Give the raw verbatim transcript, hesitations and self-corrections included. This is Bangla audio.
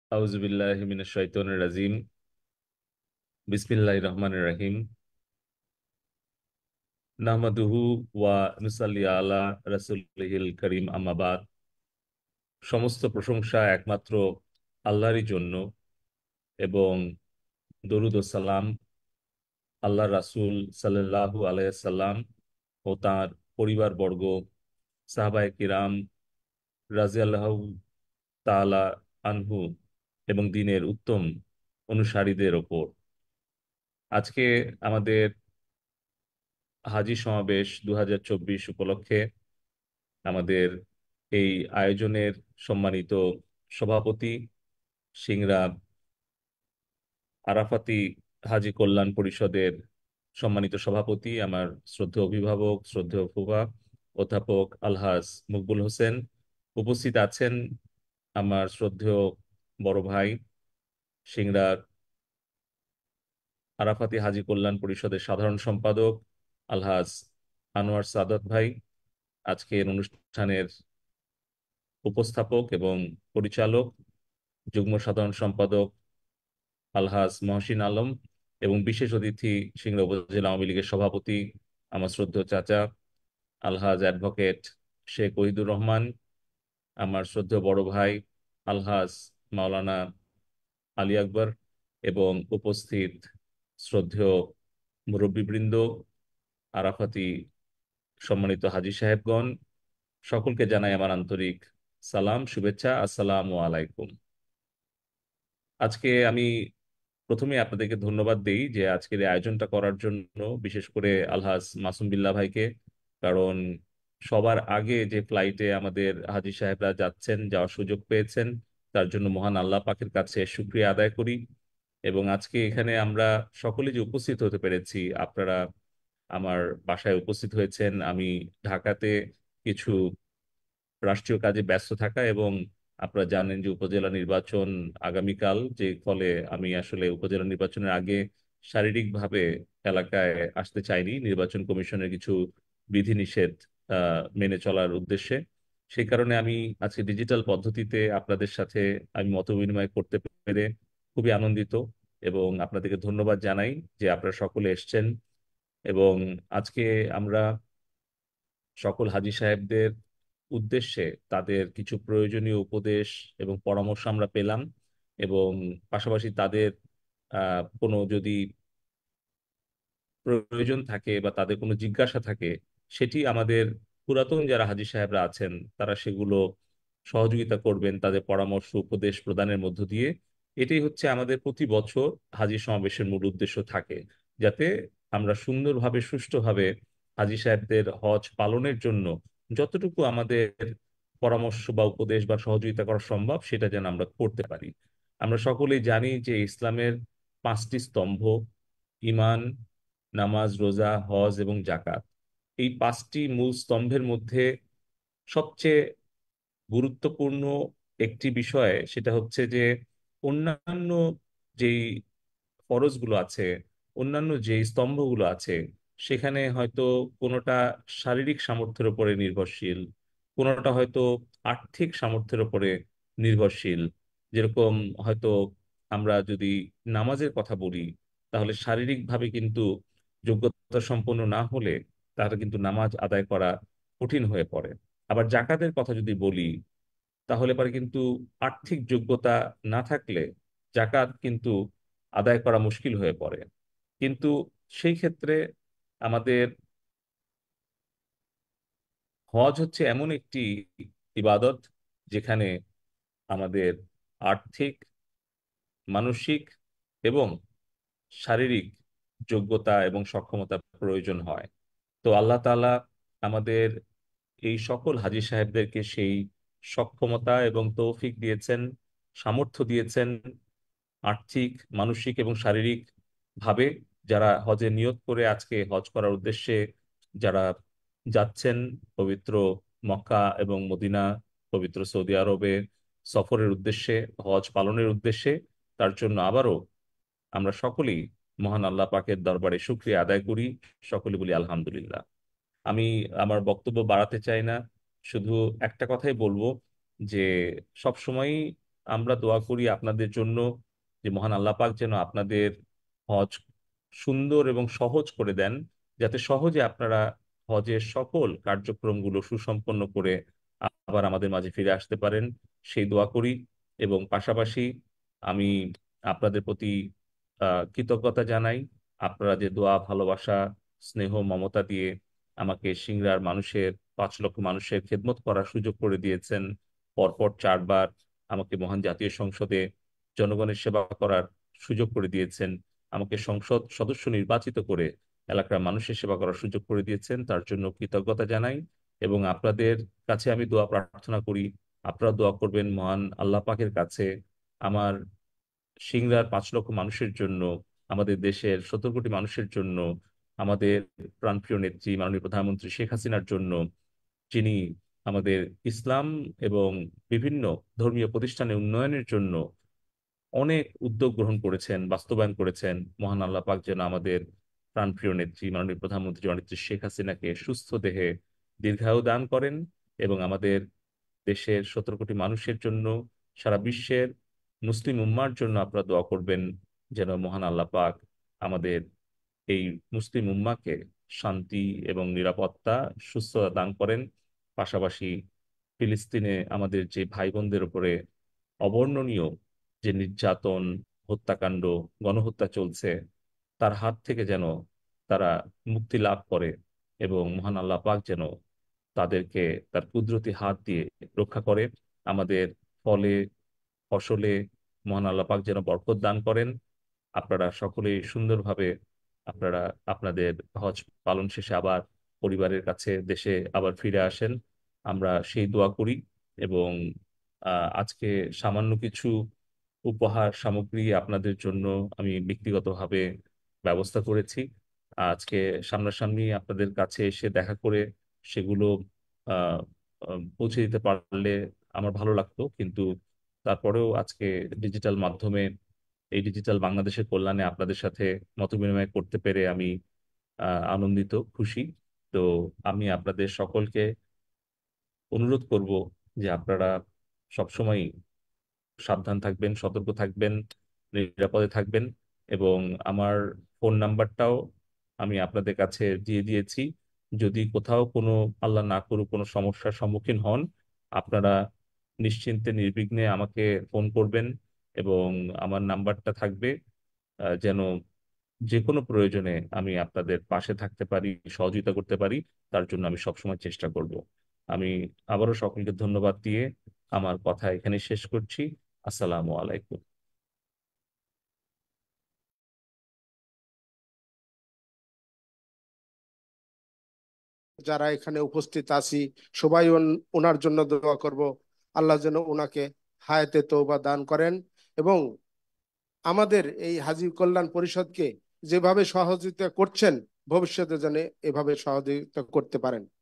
আউযুবিল্লাহি মিনাশ শাইতানির রাজিম। বিসমিল্লাহির রহমানির রহিম। নাহমাদুহু ওয়া নুসাল্লি আলা রাসূলিহিল কারীম, আম্মা বাদ। সমস্ত প্রশংসা একমাত্র আল্লাহরই জন্য এবং দরুদ ও সালাম আল্লাহর রাসূল সাল্লাল্লাহু আলাইহি সাল্লাম ও তার পরিবারবর্গ, সাহাবায়ে কিরাম রাদিয়াল্লাহু তাআলা আনহু এবং দ্বীনের উত্তম অনুসারীদের ওপর। আজকে আমাদের হাজী সমাবেশ দু হাজার চব্বিশ উপলক্ষে আমাদের এই আয়োজনের সম্মানিত সভাপতি, সিংড়া আরাফাতি হাজী কল্যাণ পরিষদের সম্মানিত সভাপতি, আমার শ্রদ্ধেয় অভিভাবক, শ্রদ্ধেয় ফুফা অধ্যাপক আলহাজ মকবুল হোসেন। উপস্থিত আছেন আমার শ্রদ্ধেয় বড় ভাই, সিংড়ার আরাফাতি হাজী কল্যাণ পরিষদের সাধারণ সম্পাদক আলহাজ আনোয়ার সাদাত ভাই, আজকের অনুষ্ঠানের উপস্থাপক এবং পরিচালক যুগ্ম সাধারণ সম্পাদক আলহাজ মহসিন আলম, এবং বিশেষ অতিথি সিংড়া উপজেলা আওয়ামী লীগের সভাপতি আমার শ্রদ্ধেয় চাচা আলহাজ অ্যাডভোকেট শেখ ওহিদুর রহমান, আমার শ্রদ্ধেয় বড় ভাই আলহাজ মাওলানা আলী আকবর, এবং উপস্থিত শ্রদ্ধেয় মুরব্বীবৃন্দ, আরাফাতি সম্মানিত হাজী সাহেবগণ, সকলকে জানাই আমার আন্তরিক সালাম, শুভেচ্ছা, আসসালামু আলাইকুম। আজকে আমি প্রথমে আপনাদেরকে ধন্যবাদ দেই যে আজকের এই আয়োজনটা করার জন্য, বিশেষ করে আলহাজ মাসুম বিল্লাহ ভাইকে। কারণ সবার আগে যে ফ্লাইটে আমাদের হাজী সাহেবরা যাচ্ছেন, যাওয়ার সুযোগ পেয়েছেন, তার জন্য মহান আল্লাহ পাকের কাছে শুকরিয়া আদায় করি। এবং আজকে এখানে আমরা সকলে যে উপস্থিত হতে পেরেছি, আপনারা আমার বাসায় উপস্থিত হয়েছেন, আমি ঢাকাতে কিছু রাষ্ট্রীয় কাজে ব্যস্ত থাকা, এবং আপনারা জানেন যে উপজেলা নির্বাচন আগামীকাল, যে ফলে আমি আসলে উপজেলা নির্বাচনের আগে শারীরিকভাবে এলাকায় আসতে চাইনি, নির্বাচন কমিশনের কিছু বিধিনিষেধ আহ, মেনে চলার উদ্দেশ্যে। সেই কারণে আমি আজকে ডিজিটাল পদ্ধতিতে আপনাদের সাথে আমি মত বিনিময় করতে পেরে খুবই আনন্দিত, এবং আপনাদেরকে ধন্যবাদ জানাই যে আপনারা সকলে এসেছেন। এবং আজকে আমরা সকল হাজী সাহেবদের উদ্দেশ্যে তাদের কিছু প্রয়োজনীয় উপদেশ এবং পরামর্শ আমরা পেলাম, এবং পাশাপাশি তাদের আহ, কোনো যদি প্রয়োজন থাকে বা তাদের কোনো জিজ্ঞাসা থাকে, সেটি আমাদের পুরাতন যারা হাজী সাহেবরা আছেন তারা সেগুলো সহযোগিতা করবেন তাদের পরামর্শ উপদেশ প্রদানের মধ্য দিয়ে। এটাই হচ্ছে আমাদের প্রতি বছর হাজী সমাবেশের মূল উদ্দেশ্য থাকে, যাতে আমরা সুন্দরভাবে সুষ্ঠুভাবে হাজী সাহেবদের হজ পালনের জন্য যতটুকু আমাদের পরামর্শ বা উপদেশ বা সহযোগিতা করা সম্ভব সেটা যেন আমরা করতে পারি। আমরা সকলেই জানি যে ইসলামের পাঁচটি স্তম্ভ, ঈমান, নামাজ, রোজা, হজ এবং জাকাত, এই পাঁচটি মূল স্তম্ভের মধ্যে সবচেয়ে গুরুত্বপূর্ণ একটি বিষয় সেটা হচ্ছে যে অন্যান্য যেই ফরজগুলো আছে, অন্যান্য যেই স্তম্ভগুলো আছে, সেখানে হয়তো কোনোটা শারীরিক সামর্থ্যের উপরে নির্ভরশীল, কোনোটা হয়তো আর্থিক সামর্থ্যের উপরে নির্ভরশীল। যেরকম হয়তো আমরা যদি নামাজের কথা বলি, তাহলে শারীরিকভাবে কিন্তু যোগ্যতা সম্পন্ন না হলে তাহলে কিন্তু নামাজ আদায় করা কঠিন হয়ে পড়ে। আবার জাকাতের কথা যদি বলি, তাহলে পরে কিন্তু আর্থিক যোগ্যতা না থাকলে জাকাত কিন্তু আদায় করা মুশকিল হয়ে পড়ে। কিন্তু সেই ক্ষেত্রে আমাদের হজ হচ্ছে এমন একটি ইবাদত যেখানে আমাদের আর্থিক, মানসিক এবং শারীরিক যোগ্যতা এবং সক্ষমতা প্রয়োজন হয়। তো আল্লাহ তাআলা আমাদের এই সকল হাজী সাহেবদেরকে সেই সক্ষমতা এবং তৌফিক দিয়েছেন, সামর্থ্য দিয়েছেন, আর্থিক, মানসিক এবং শারীরিক ভাবে যারা হজে নিয়ত করে আজকে হজ করার উদ্দেশ্যে যারা যাচ্ছেন পবিত্র মক্কা এবং মদিনা, পবিত্র সৌদি আরবে সফরের উদ্দেশ্যে, হজ পালনের উদ্দেশ্যে, তার জন্য আবারও আমরা সকলেই মহান আল্লাহ পাকের দরবারে শুকরিয়া আদায় করি, সকলে বলি আলহামদুলিল্লাহ। আমি আমার বক্তব্য বাড়াতে চাই না, শুধু একটা কথাই বলবো যে সব সময়ই আমরা দোয়া করি আপনাদের জন্য যে মহান আল্লাহ পাক যেন আপনাদের হজ সুন্দর এবং সহজ করে দেন, যাতে সহজে আপনারা হজের সকল কার্যক্রমগুলো সুসম্পন্ন করে আবার আমাদের মাঝে ফিরে আসতে পারেন, সেই দোয়া করি। এবং পাশাপাশি আমি আপনাদের প্রতি আহ, কৃতজ্ঞতা জানাই। আপনারা যে দোয়া, ভালোবাসা, স্নেহ, মমতা দিয়ে আমাকে সিংড়ার মানুষের, পাঁচ লক্ষ মানুষের খেদমত করার সুযোগ করে দিয়েছেন। পরপর চারবার আমাকে মহান জাতীয় সংসদে জনগণের সেবা করার সুযোগ করে দিয়েছেন। আমাকে সংসদ সদস্য নির্বাচিত করে এলাকার মানুষের সেবা করার সুযোগ করে দিয়েছেন, তার জন্য কৃতজ্ঞতা জানাই। এবং আপনাদের কাছে আমি দোয়া প্রার্থনা করি, আপনারা দোয়া করবেন মহান আল্লাহ পাকের কাছে আমার সিংড়ার পাঁচ লক্ষ মানুষের জন্য, আমাদের দেশের সত্তর কোটি মানুষের জন্য, আমাদের প্রাণপ্রিয় নেত্রী মাননীয় প্রধানমন্ত্রী শেখ হাসিনার জন্য, যিনি আমাদের ইসলাম এবং বিভিন্ন ধর্মীয় প্রতিষ্ঠানের উন্নয়নের জন্য অনেক উদ্যোগ গ্রহণ করেছেন, বাস্তবায়ন করেছেন। মহান আল্লাহ পাক যেন আমাদের প্রাণপ্রিয় নেত্রী মাননীয় প্রধানমন্ত্রী জননেত্রী শেখ হাসিনাকে সুস্থ দেহে দীর্ঘায়ু দান করেন, এবং আমাদের দেশের সতেরো কোটি মানুষের জন্য, সারা বিশ্বের মুসলিম উম্মার জন্য আপনারা দোয়া করবেন যেন মহান আল্লাহ পাক আমাদের এই মুসলিম উম্মাকে শান্তি এবং নিরাপত্তা, সুস্থতা দান করেন। পাশাপাশি ফিলিস্তিনে আমাদের যে ভাই বোনদের উপরে অবর্ণনীয় যে নির্যাতন, হত্যাকাণ্ড, গণহত্যা চলছে, তার হাত থেকে যেন তারা মুক্তি লাভ করে, এবং মহান আল্লাহ পাক যেন তাদেরকে তার কুদরতি হাত দিয়ে রক্ষা করে। আমাদের ফলে, ফসলে মহান আল্লাহ পাক যেন বরকত দান করেন। আপনারা সকলেই সুন্দরভাবে আপনারা আপনাদের হজ পালন শেষে আবার পরিবারের কাছে দেশে আবার ফিরে আসেন, আমরা সেই দোয়া করি। এবং আহ, আজকে সামান্য কিছু উপহার সামগ্রী আপনাদের জন্য আমি ব্যক্তিগতভাবে ব্যবস্থা করেছি। আজকে সামনাসামনি আপনাদের কাছে এসে দেখা করে সেগুলো আহ আহ, পৌঁছে দিতে পারলে আমার ভালো লাগতো, কিন্তু তারপরেও আজকে ডিজিটাল মাধ্যমে, এই ডিজিটাল বাংলাদেশের কল্যাণে আপনাদের সাথে মতবিনিময় করতে পেরে আমি আহ, আনন্দিত, খুশি। তো আমি আপনাদের সকলকে অনুরোধ করব যে আপনারা সবসময় সাবধান থাকবেন, সতর্ক থাকবেন, নিরাপদে থাকবেন। এবং আমার ফোন নাম্বারটাও আমি আপনাদের কাছে দিয়ে দিয়েছি। যদি কোথাও কোনো, আল্লাহ না করুক, কোনো সমস্যার সম্মুখীন হন, আপনারা নিশ্চিন্তে নির্বিঘ্নে আমাকে ফোন করবেন। এবং আমার নাম্বারটা থাকবে, আহ, যেন যে কোনো প্রয়োজনে আমি আপনাদের পাশে থাকতে পারি, সহযোগিতা করতে পারি, তার জন্য আমি সবসময় চেষ্টা করব। আমি আবারও সকলকে ধন্যবাদ দিয়ে আমার কথা এখানে শেষ করছি। আসসালামু আলাইকুম। যারা এখানে উপস্থিত আছি সবাই ওন- ওনার জন্য দোয়া করব। আল্লাহ যেন ওনাকে হায়াতে তৌবা দান করেন এবং আমাদের এই হাজী কল্যাণ পরিষদকে যেভাবে সহযোগিতা করছেন ভবিষ্যতে যেন এভাবে সহযোগিতা করতে পারেন।